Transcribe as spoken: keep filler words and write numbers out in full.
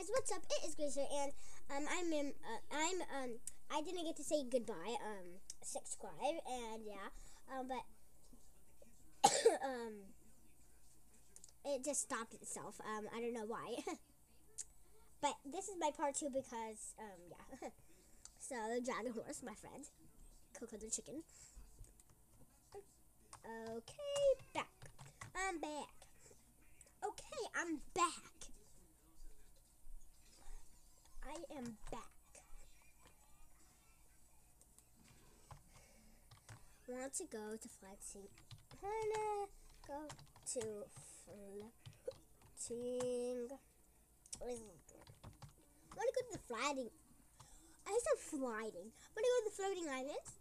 guys, what's up? It is Gracer, and um, I'm in, uh, I'm um, I didn't get to say goodbye. Um, subscribe, and yeah, um, but um, it just stopped itself. Um, I don't know why. But this is my part two because um, yeah. So the dragon horse, my friend, Coco the chicken. Okay, back. I'm back. Okay, I'm back. I am back. Want to go to floating? Wanna go to floating? Wanna go to the floating? I said flying. Wanna go to the floating island?